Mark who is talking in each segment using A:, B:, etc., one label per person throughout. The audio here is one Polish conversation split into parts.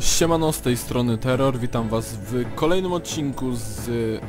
A: Siemano, z tej strony Terror, witam was w kolejnym odcinku z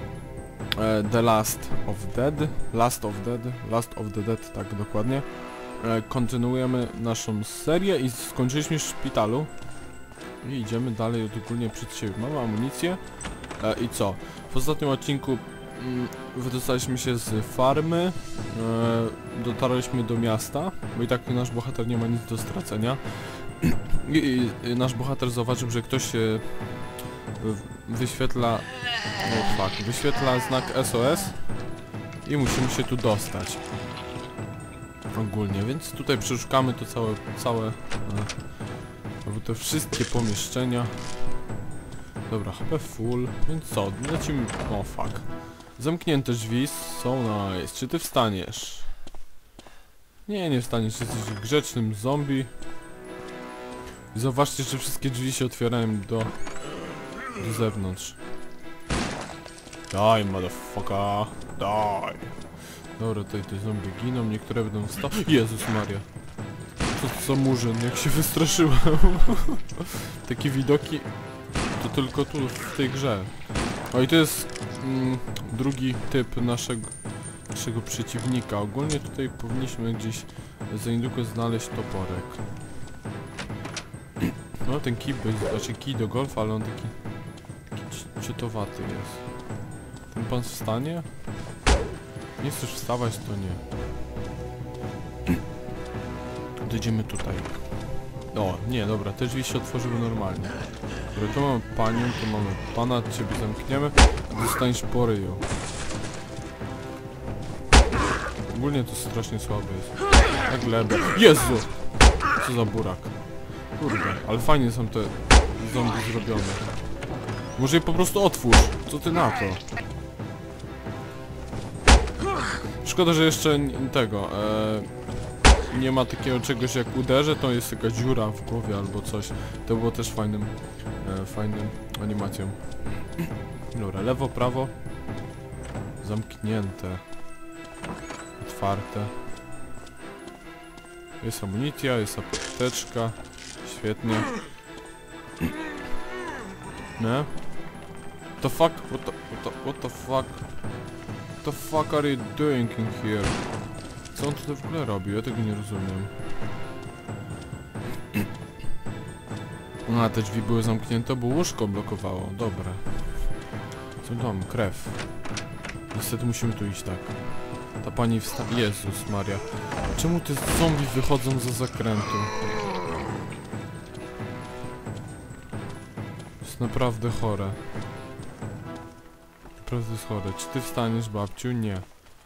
A: Last of the Dead, tak dokładnie. Kontynuujemy naszą serię i skończyliśmy w szpitalu. I idziemy dalej ogólnie przed siebie. Mamy amunicję. I co? W ostatnim odcinku wydostaliśmy się z farmy, dotarliśmy do miasta, bo i tak nasz bohater nie ma nic do stracenia. I nasz bohater zauważył, że ktoś wyświetla wyświetla znak SOS i musimy się tu dostać ogólnie, więc tutaj przeszukamy to całe te wszystkie pomieszczenia. Dobra, HP full, więc co, lecimy. O fuck, zamknięte drzwi są nice. Czy ty wstaniesz? Nie wstaniesz, jesteś grzecznym zombie. I zauważcie, że wszystkie drzwi się otwierają do zewnątrz. Daj, motherfucker, daj. Dobra, tutaj te zombie giną, niektóre będą wstać. Jezus Maria. Co za murzyn, jak się wystraszyłem. Takie widoki to tylko tu, w tej grze. O, i to jest drugi typ naszego przeciwnika. Ogólnie tutaj powinniśmy gdzieś za niedługo znaleźć toporek. No ten kij, znaczy kij do golfa, ale on taki ciutowaty jest. Ten pan wstanie? Nie chcesz wstawać, to nie. Dojdziemy tutaj. O, nie, dobra, te drzwi się otworzyły normalnie. Dobra, tu mamy panią, tu mamy pana, ciebie zamkniemy, dostaniesz po ryju. Ogólnie to strasznie słabe jest. Jak glebę. Jezu! Co za burak. Kurde, ale fajnie są te zombie zrobione. Może je po prostu otwórz. Co ty na to? Szkoda, że jeszcze tego nie ma takiego czegoś jak uderzę, to jest jakaś dziura w głowie albo coś. To było też fajnym animacją. Dobra, lewo, prawo. Zamknięte. Otwarte. Jest amunicja, jest apteczka. Świetnie. Nie? The fuck? What the fuck? What the fuck are you doing in here? Co on tutaj w ogóle robi? Ja tego nie rozumiem. A, te drzwi były zamknięte, bo łóżko blokowało. Dobra. Co tam? Krew. Niestety musimy tu iść tak. Ta pani Jezus Maria. Czemu te zombie wychodzą za zakrętu? Jest naprawdę chore. Naprawdę jest chore. Czy ty wstaniesz, babciu? Nie.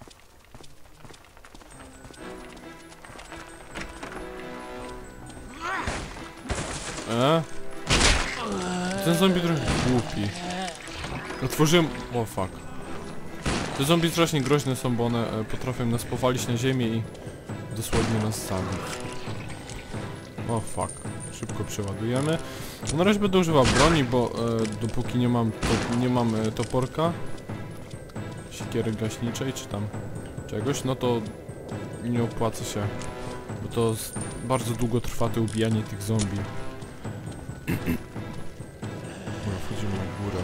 A: Ten zombie trochę głupi. Otworzyłem... O fuck. Te zombie strasznie groźne są, bo one potrafią nas powalić na ziemię i dosłownie nas zabić. O fuck. Szybko przeładujemy. Na razie będę używał broni, bo dopóki nie mam toporka, siekiery gaśniczej czy tam czegoś, no to nie opłaca się, bo to bardzo długo trwa to ubijanie tych zombie. Dobra, wchodzimy na górę.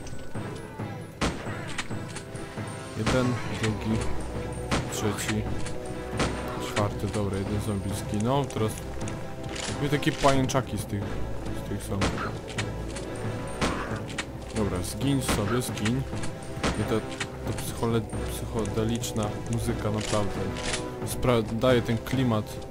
A: Jeden, drugi, trzeci, czwarty. Dobra, jeden zombie zginął. Teraz były takie pajęczaki z tych są. Dobra, zgiń sobie, zgiń. I ta psychodeliczna muzyka naprawdę daje ten klimat.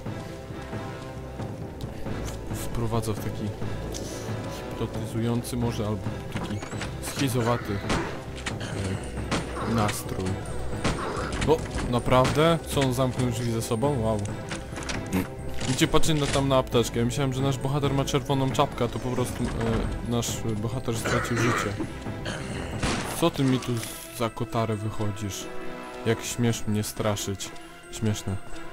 A: Wprowadza w taki hipnotyzujący może, albo taki schizowaty nastrój. O, naprawdę? Co, on zamknął drzwi ze sobą? Wow. Gdzie patrzę tam na apteczkę? Ja myślałem, że nasz bohater ma czerwoną czapkę, a to po prostu nasz bohater stracił życie. Co ty mi tu za kotarę wychodzisz? Jak śmiesz mnie straszyć? Śmieszne.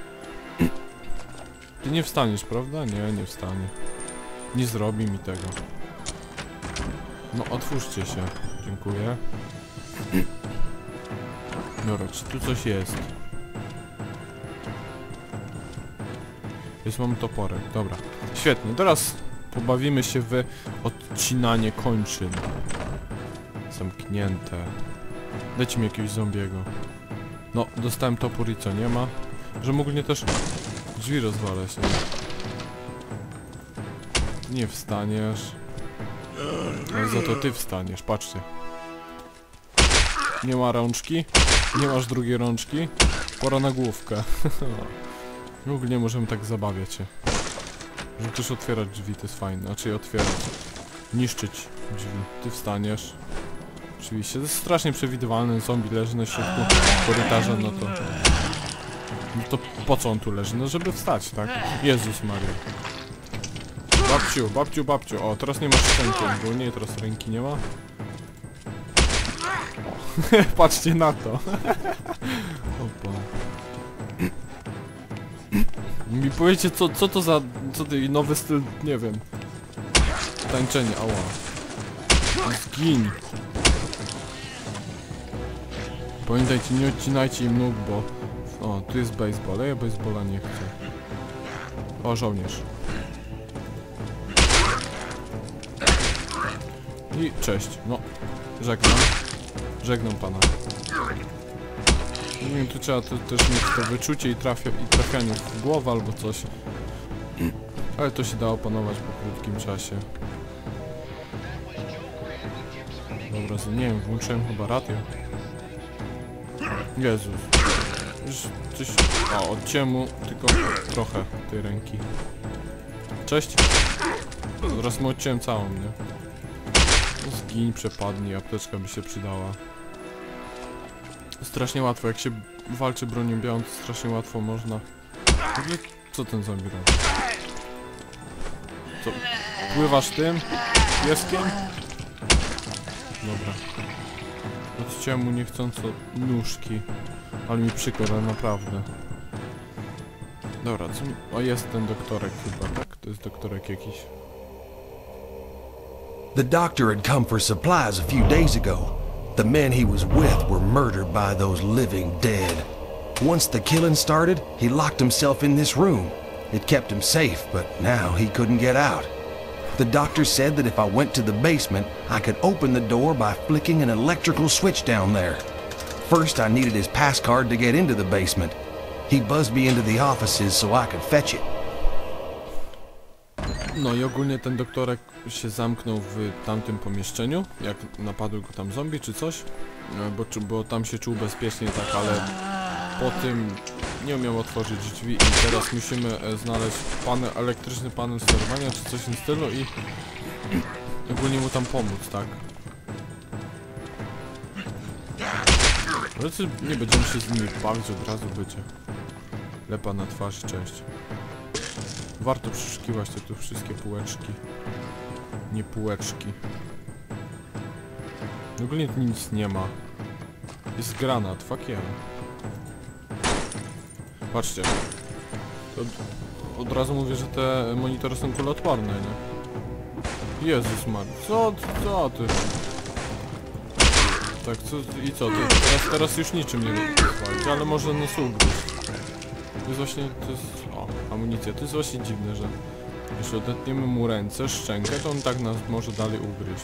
A: Ty nie wstaniesz, prawda? Nie wstanie. Nie zrobi mi tego. No, otwórzcie się. Dziękuję. Dobra, czy tu coś jest? Jest, mamy toporek, dobra. Świetnie, teraz Pobawimy się w odcinanie kończyn. Zamknięte. Dajcie mi jakiegoś zombiego. No, dostałem topór i co, nie ma? Że mógł mnie też drzwi rozwalać, nie? Nie wstaniesz. Ale za to ty wstaniesz, patrzcie. Nie ma rączki? Nie masz drugiej rączki? Pora na główkę. Ogólnie możemy tak zabawiać się. Że też otwierać drzwi, to jest fajne. Znaczy otwierać. Niszczyć drzwi. Ty wstaniesz. Oczywiście, to jest strasznie przewidywalne. Zombie leży na środku korytarza, no to... No to po co on tu leży? No żeby wstać, tak? Jezus Maria. Babciu, babciu, babciu. O, teraz nie masz szczęki ogólnie, teraz ręki nie ma. Patrzcie na to. Opa. Mi powiecie, co to za... Co ty, nowy styl, nie wiem. Tańczenie, ała. Zgiń. Pamiętajcie, nie odcinajcie im nóg, bo... O, tu jest baseball, a ja baseballa nie chcę. O, żołnierz. I cześć, no. Żegnam. Żegnam pana. Nie wiem, tu trzeba też mieć to wyczucie i trafianie w głowę albo coś. Ale to się da opanować po krótkim czasie. Dobra, nie wiem, włączyłem chyba radio. Jezus. Już coś... O, odcięłem mu tylko trochę tej ręki. Cześć. Teraz mu odciąłem całą, nie? Zgiń, przepadnij, apteczka by się przydała. Strasznie łatwo, jak się walczy bronią białą, to strasznie łatwo można... W ogóle, co ten zombie robi? Co? Pływasz tym? Pieskiem? Dobra. Odciąłem mu niechcąco nóżki. Ale mi przykro, ale naprawdę. Dobra, co... O, jest ten doktorek chyba, tak? To jest doktorek jakiś.
B: The doctor had come for supplies a few days ago. The men he was with were murdered by those living dead. Once the killing started, he locked himself in this room. It kept him safe, but now he couldn't get out. The doctor said that if I went to the basement, I could open the door by flicking an electrical switch down there. First, I needed his pass card to get into the basement. He buzzed me into the offices so I could fetch it.
A: No i ogólnie ten doktorek się zamknął w tamtym pomieszczeniu, jak napadły go tam zombie czy coś, bo tam się czuł bezpiecznie, tak, ale po tym nie umiał otworzyć drzwi i teraz musimy znaleźć elektryczny panel sterowania czy coś w tym stylu i ogólnie mu tam pomóc, tak. Ale nie będziemy się z nimi bawić, od razu będzie lepa na twarzy, cześć. Warto przeszukiwać te tu wszystkie półeczki. Nie półeczki. Ogólnie tu nic nie ma. Jest granat, fuck yeah. Patrzcie. Od razu mówię, że te monitory są kuloodporne, nie? Jezus Maria. Co ty? Tak, i co? Teraz już niczym nie chwalić, ale może nas ugryźć. To jest właśnie... To jest... O, amunicja. To jest właśnie dziwne, że... Jeśli odetniemy mu ręce, szczękę, to on tak nas może dalej ugryźć.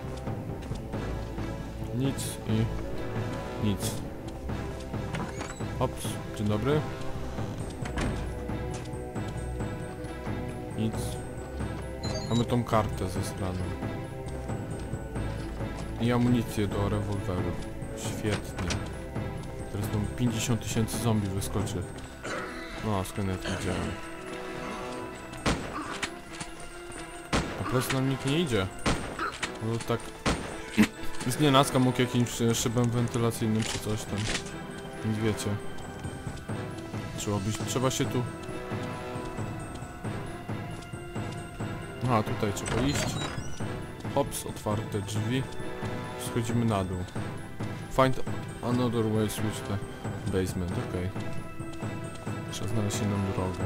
A: Nic i... nic. Ops, dzień dobry. Nic. Mamy tą kartę ze straną. I amunicję do rewolweru. Świetnie. Teraz mam 50 000 zombie wyskoczy. No, skąd ja to widziałem. A plus nam nikt nie idzie. No tak... Z nienacka mógł jakimś szybem wentylacyjnym czy coś tam. Nie wiecie. Trzeba się tu... A, tutaj trzeba iść. Hops, otwarte drzwi. Schodzimy na dół. Find another way switch the basement, okej. Trzeba znaleźć inną drogę.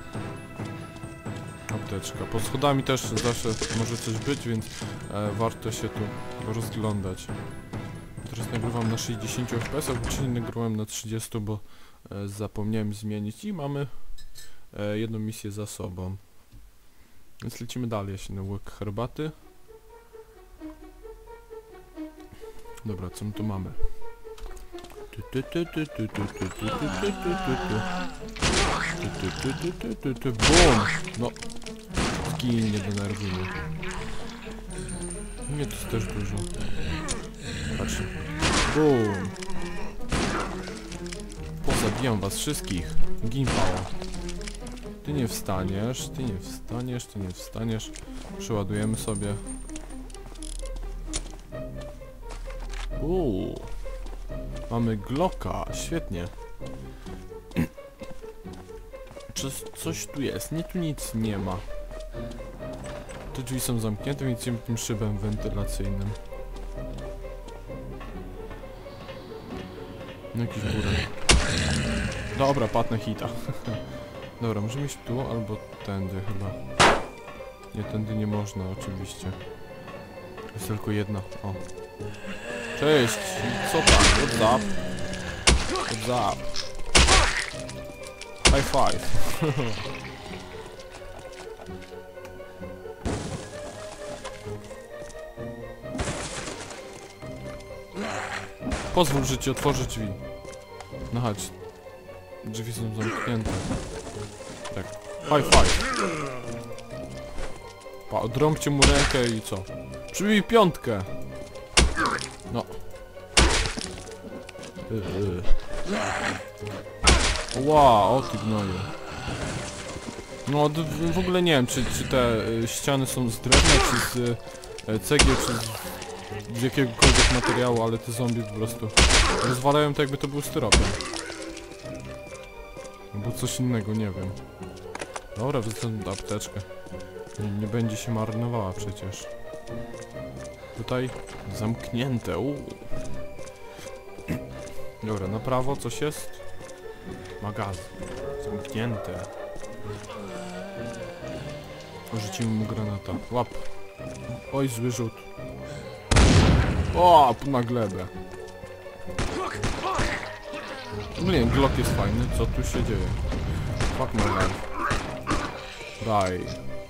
A: Apteczka. Pod schodami też zawsze może coś być, więc warto się tu rozglądać. Teraz nagrywam na 60 fps, a wcześniej nagrywałem na 30, bo zapomniałem zmienić i mamy jedną misję za sobą. Więc lecimy dalej, ja się na łyk herbaty. Dobra, co my tu mamy? Bum! No. Zgin, nie denerwuj mnie. Nie, to jest też dużo. Patrzcie. Bum! Pozabijam was wszystkich. Gin pała. Ty nie wstaniesz, ty nie wstaniesz, ty nie wstaniesz. Przeładujemy sobie. Mamy Glocka, świetnie. Coś tu jest, nie, tu nic nie ma. Te drzwi są zamknięte, więc idziemy tym szybem wentylacyjnym. No jakiś burak. Dobra, patnę hita. Dobra, możemy iść tu albo tędy chyba. Nie, tędy nie można oczywiście. Jest tylko jedna. O. Cześć! Co tam? What's up? What's up? High five! Pozwól, że ci otworzę drzwi. No chodź. Drzwi są zamknięte. Tak. High five! Pa, odrąbcie mu rękę i co? Przybij piątkę! No. Wow, o ty gnoju. No w ogóle nie wiem, czy te ściany są z drewna, czy z cegieł, czy z jakiegokolwiek materiału, ale te zombie po prostu rozwalają to, jakby to był styropian. Albo coś innego, nie wiem. Dobra, wezmę apteczkę. Nie będzie się marnowała przecież. Tutaj zamknięte. Dobra, na prawo coś jest? Magazyn. Zamknięte. Rzucimy mu granata. Łap. Oj, zły rzut. O, na glebę. Nie, Glock jest fajny. Co tu się dzieje? Fuck my life. Daj.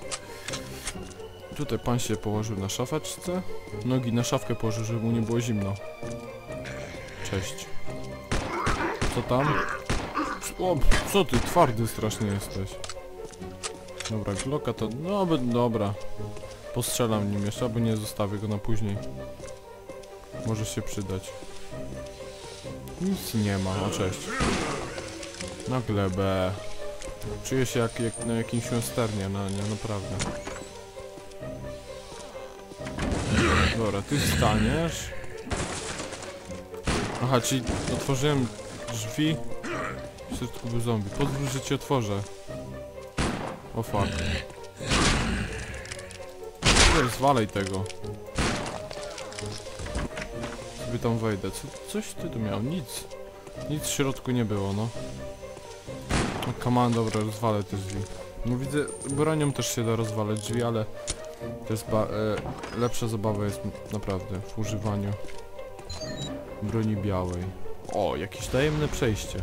A: Tutaj pan się położył na szafeczce. Nogi na szafkę położył, żeby mu nie było zimno. Cześć. Co tam? O, co ty, twardy strasznie jesteś. Dobra, Glocka to... No, dobra. Postrzelam nim jeszcze, albo nie zostawię go na później. Może się przydać. Nic nie ma, o cześć. Na glebę. Czuję się jak na jakimś westernie, no nie, naprawdę. Dobra, ty wstaniesz. Aha, czyli otworzyłem drzwi. W środku był zombie. Pozwól, że ci otworzę. O fuck. Zwalej tego. Sobie tam wejdę. Coś ty tu miał? Nic. Nic w środku nie było, no. No come on, dobra, rozwalę te drzwi. No widzę, bronią też się da rozwalać drzwi, ale to jest lepsza zabawa jest naprawdę w używaniu broni białej. O, jakieś tajemne przejście.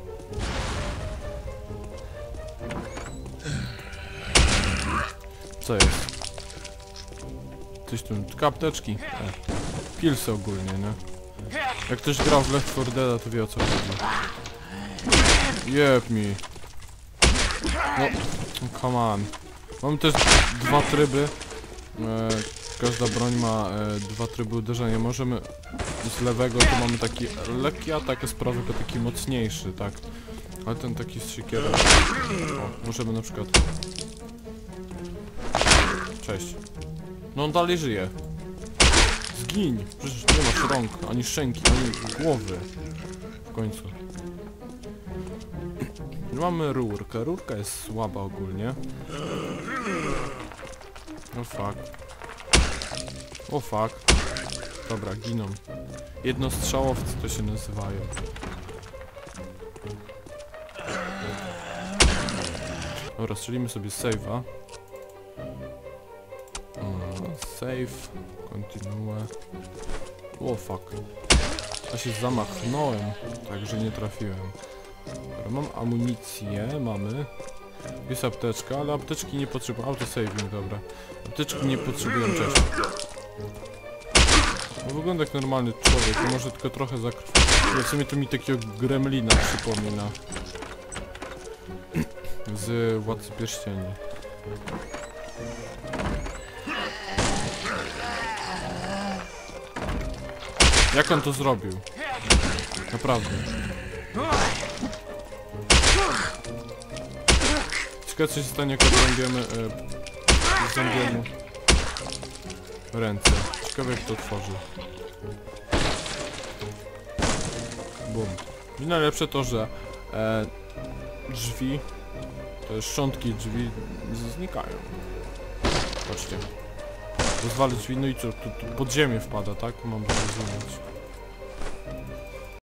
A: Co jest? Coś tu... Apteczki. Pilsy ogólnie, nie? Jak ktoś grał w Left 4 Dead, to wie, o co chodzi. Jeb mi. No, come on. Mamy też dwa tryby. Każda broń ma dwa tryby uderzenia. Możemy z lewego to mamy taki lekki atak, a z prawego taki mocniejszy, tak. Ale ten taki z siekierą. O, możemy na przykład... Cześć. No on dalej żyje. Zgiń! Przecież nie masz rąk, ani szczęki, ani głowy. W końcu. Mamy rurkę. Rurka jest słaba ogólnie. Oh fuck. O fuck. Dobra, giną. Jednostrzałowcy to się nazywają. Dobra, strzelimy sobie save'a. Save. Continue. O fuck. Ja się zamachnąłem, także nie trafiłem. Dobra, mam amunicję, mamy. Jest apteczka, ale apteczki nie potrzebują. Autosaving, dobra. Apteczki nie potrzebują wcześniej. No wygląda jak normalny człowiek, to może tylko trochę zakrwawić. W sumie to mi takiego gremlina przypomina. Z Władcy Pierścieni. Jak on to zrobił? Naprawdę. Ciekawe co się stanie, jak odrąbiemy zębiemu ręce. Ciekawe jak to otworzy. Bum. I najlepsze to, że drzwi, te szczątki drzwi znikają. Patrzcie. Rozwalę drzwi, no i co? Tu pod ziemię wpada, tak? Mam to rozumieć.